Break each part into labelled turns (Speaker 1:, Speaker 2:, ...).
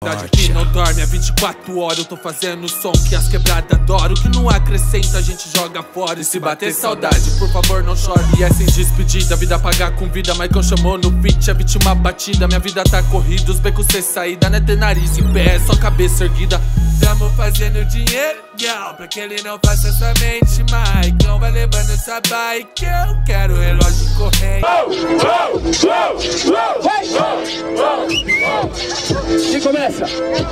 Speaker 1: cidade que não dorme há 24 horas. Eu tô fazendo som que as quebradas adoram. O que não acrescenta a gente joga fora. E se bater saudade, por favor não chore. E é sem despedida, vida pagar com vida. Michael chamou no beat, a vítima batida. Minha vida tá corrida, os becos sem saída. Não é ter nariz em pé, é só cabeça erguida. Tamo fazendo dinheiro, pra que ele não faça somente Michael. Vai levando essa bike, eu quero relógio corrente.
Speaker 2: Quem começa?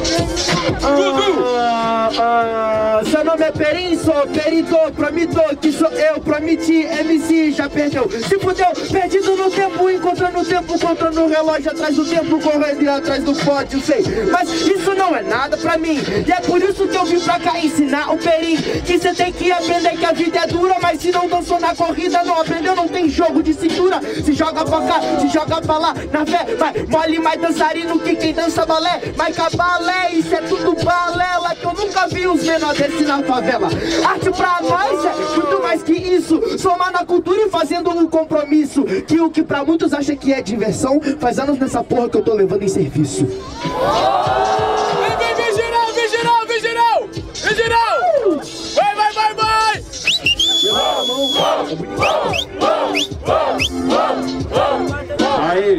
Speaker 2: Seu nome é Perim, sou perito, promito que sou eu, prometi, MC já perdeu. Se fudeu, perdido no tempo, encontrando o tempo, encontrando o relógio atrás do tempo, correndo atrás do pódio, sei. Mas isso não é nada pra mim, e é por isso que eu vim pra cá ensinar o Perim que cê tem que aprender que a vida é dura. Mas se não dançou na corrida, não aprendeu, não tem jogo de cintura. Se joga pra cá, se joga pra lá, na fé, vai mole mais dançarino que quem dança balé. Mas cabalé, isso é tudo balela, que eu nunca vi os menores desse na favela. Arte pra nós é muito mais que isso, somar na cultura e fazendo um compromisso. Que o que pra muitos acha que é diversão, faz anos nessa porra que eu tô levando em serviço.
Speaker 1: Vem geral, vem geral, vem geral! Vem geral! Vai, vai, vai, vai!
Speaker 3: Aí,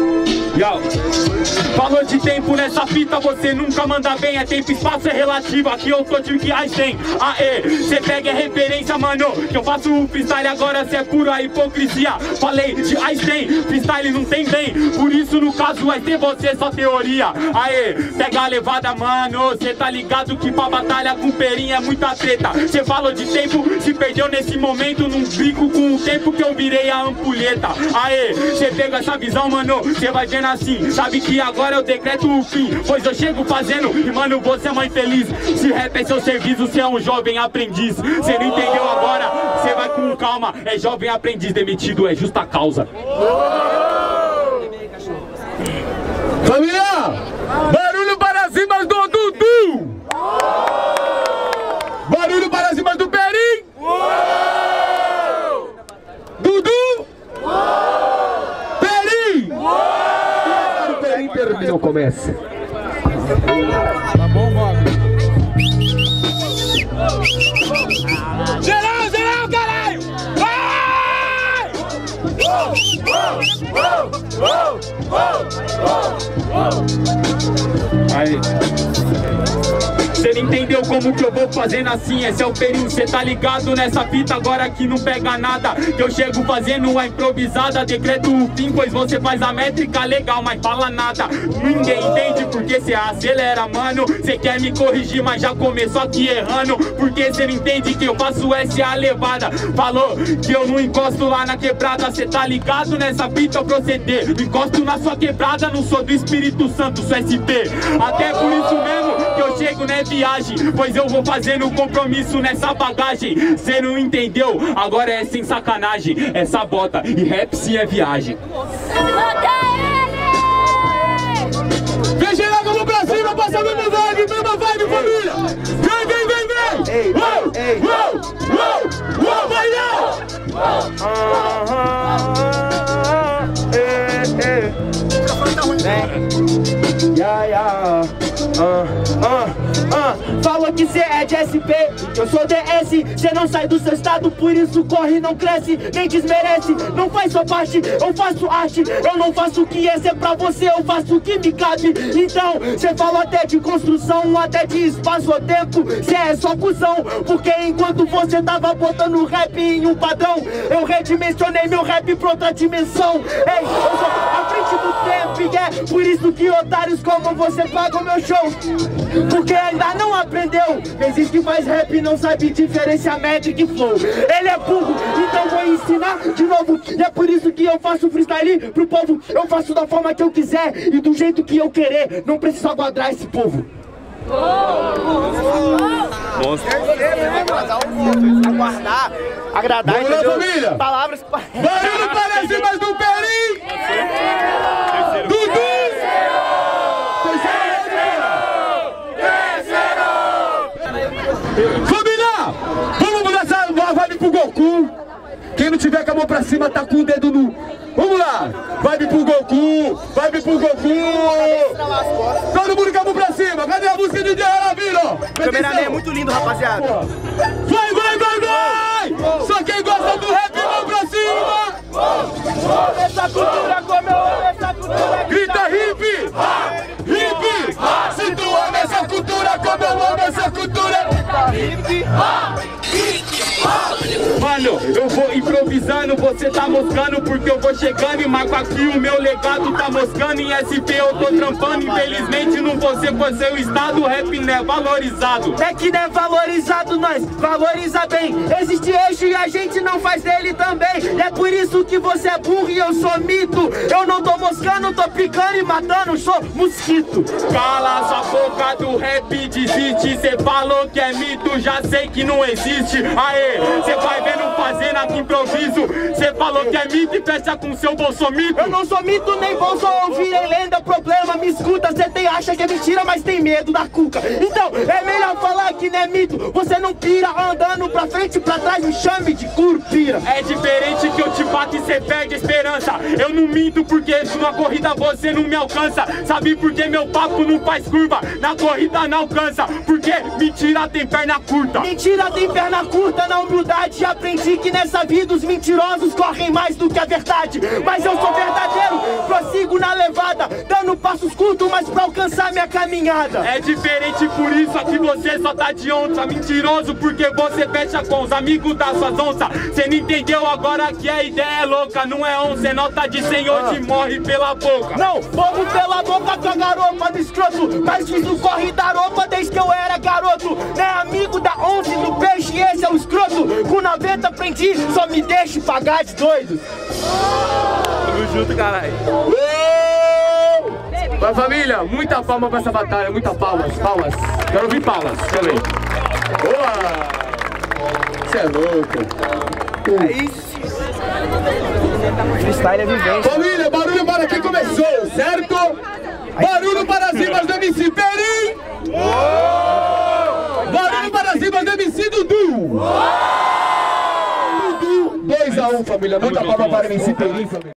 Speaker 3: falou de tempo nessa fita, você nunca manda bem. É tempo, espaço, é relativo, aqui eu tô de que Einstein. Aê, cê pega a referência, mano, que eu faço o freestyle agora, cê é pura hipocrisia. Falei de Einstein, freestyle não tem bem, por isso no caso vai ter você só teoria. Aê, pega a levada, mano, cê tá ligado que pra batalha com Perim é muita treta. Cê falou de tempo, se perdeu nesse momento, num bico com o tempo que eu virei a ampulheta. Aê, cê pega essa visão, mano, cê vai vendo assim, sabe que agora eu decreto o fim, pois eu chego fazendo e mano, você é mãe feliz. Se rap é seu serviço, cê é um jovem aprendiz. Cê não entendeu agora, cê vai com calma. É jovem aprendiz, demitido é justa causa.
Speaker 2: Família, barulho para cima do Dudu. Barulho para cima do Perim. Dudu. Perim. O Perim terminou, começa.
Speaker 1: Tá bom, mano? Geral, geral, caralho! Vai!
Speaker 3: Aí. Cê não entendeu como que eu vou fazendo assim, esse é o Perim, cê tá ligado nessa fita agora que não pega nada. Que eu chego fazendo a improvisada, decreto o fim, pois você faz a métrica legal, mas fala nada. Ninguém entende porque cê acelera, mano. Cê quer me corrigir, mas já começou aqui errando. Porque cê não entende que eu faço essa é a levada. Falou que eu não encosto lá na quebrada, cê tá ligado nessa fita eu proceder. Não encosto na sua quebrada, não sou do Espírito Santo, sou SP. Até por isso mesmo que eu chego, né, viagem, pois eu vou fazendo compromisso nessa bagagem. Cê não entendeu? Agora é sem sacanagem. Essa bota e rap sim é viagem.
Speaker 2: Vem geral, vamos pra cima, passa a mesma vibe, família. Vem, vem, vem, vem. Ei, ei, vai Falou que cê é de SP, eu sou DS. Cê não sai do seu estado, por isso corre, não cresce, nem desmerece. Não faz sua parte, eu faço arte. Eu não faço o que é ser pra você, eu faço o que me cabe. Então, cê falou até de construção, até de espaço ou tempo. Cê é só cuzão, porque enquanto você tava botando rap em um padrão, eu redimensionei meu rap pra outra dimensão. Ei, eu sou à frente do tempo, e é por isso que otários como você pagam meu show. Porque ainda não aprendeu, existe que faz rap e não sabe diferenciar Magic e Flow. Ele é burro, então vou ensinar de novo. E é por isso que eu faço freestyle pro povo. Eu faço da forma que eu quiser e do jeito que eu querer. Não preciso aguardar esse povo.
Speaker 4: Aguardar, agradar,
Speaker 2: entendeu? Família.
Speaker 4: Palavras que
Speaker 2: barulho parece mais do Perim. Dudu. Família, vamos mudar essa vibe pro Goku. Quem não tiver com a mão pra cima tá com o dedo no... Vamos lá, vibe pro Goku, vibe pro Goku. Todo mundo com a mão pra
Speaker 4: Cameraman é muito lindo, rapaziada.
Speaker 3: Vai, vai, vai, vai! Só quem gosta do rap, vão pra cima!
Speaker 2: Essa cultura como eu amo essa cultura.
Speaker 3: Grita hip! Hip! Se tu ama essa cultura como eu amo essa cultura!
Speaker 2: Hip,
Speaker 3: Mano, eu vou improvisando, você tá moscando, porque eu vou chegando e marco aqui o meu legado tá moscando. Em SP eu tô trampando, infelizmente não vou ser por seu estado, o rap não é valorizado.
Speaker 2: É que não é valorizado, nós valoriza bem. Existe eixo e a gente não faz dele também. É por isso que você é burro e eu sou mito. Eu não tô moscando, tô picando e matando, sou mosquito.
Speaker 3: Cala sua boca do rap, desiste. Cê falou que é mito, já sei que não existe. Aê, cê vai vendo fazendo aqui improviso. Cê falou que é mito e fecha com seu bolsomito.
Speaker 2: Eu não sou mito nem bom, só ouvirei lenda. Problema, me escuta, cê acha que é mentira, mas tem medo da cuca. Então, é melhor falar que não é mito. Você não pira andando pra frente e pra trás, me chame de curupira.
Speaker 3: É diferente que eu te bato e cê perde a esperança. Eu não minto porque numa corrida você não me alcança. Sabe por que meu papo não faz curva? Na corrida não alcança, porque mentira tem perna curta.
Speaker 2: Mentira tem perna curta, na humildade aprendi que nessa vida os mentirosos correm mais do que a verdade. Mas eu sou verdadeiro, prossigo na levada, dando passos curtos, mas pra alcançar minha caminhada.
Speaker 3: É diferente por isso aqui você só tá de onça. Mentiroso porque você fecha com os amigos das suas onças. Cê não entendeu agora que a ideia é louca. Não é onça, é nota de 100 hoje morre pela boca.
Speaker 2: Não, morro pela boca com a garopa do escroto, mas fiz o corre da roupa desde que eu era garoto. Não é amigo da onça e do peixe, esse é o escroto. Com 90 aprendi, só me deixe pagar de doido.
Speaker 3: Tamo junto, caralho. Mas família, muita palma pra essa batalha, muita palmas, palmas. Quero ouvir palmas, também. Boa! Você é louco.
Speaker 4: É isso. Freestyle é vivência.
Speaker 3: Família, barulho para quem começou, certo? Barulho para as rimas do MC Perim! Barulho para as rimas do MC Dudu! Dudu, 2-1, família. Muita palma para o MC Perim, família.